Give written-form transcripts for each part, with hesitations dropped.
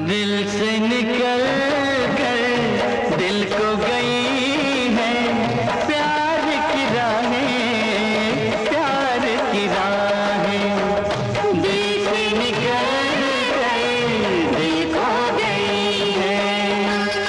दिल से निकल कर दिल को गई है प्यार की राहें, प्यार की राहें। दिल से निकल कर दिल को गई है।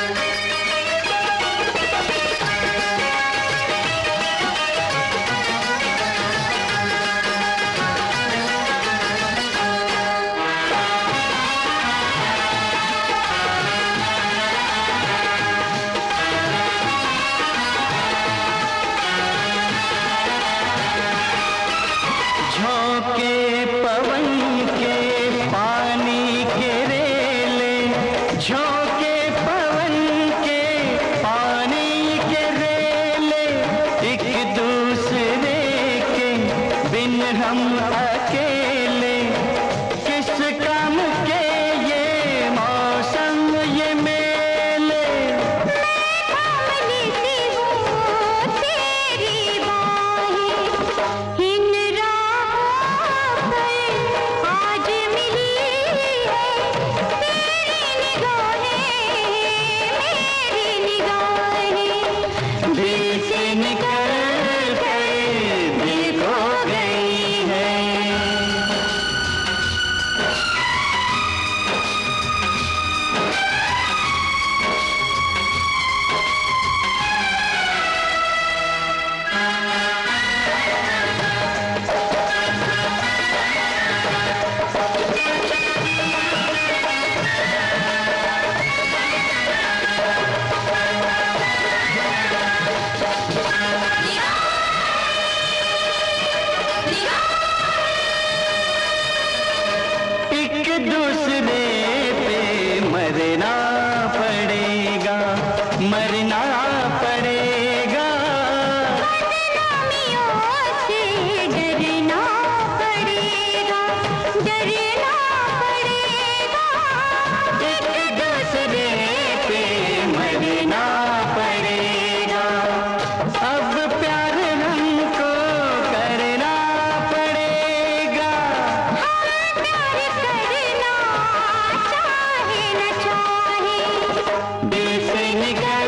झोंके पवन के पानी के रेले, झोंके पवन के पानी के रेले, एक दूसरे के बिन हम अकेले। किस काम के ये मौसम ये मेले। मैं थाम लेती हूँ तेरी बाहें, इन राहों पर आज मिली है तेरी निगाहें, मेरी निगाहें। दिल से निकल कर दिल को गई है। एक दूसरे पे मरना पड़ेगा, मरना पड़ेगा। बदनामियों से डरना पड़ेगा, डरना पड़ेगा। एक दूसरे पे मरना पड़ेगा। अब प्यार हमको करना पड़ेगा। हम प्यार करना चाहे न चाहे, दिल से निकल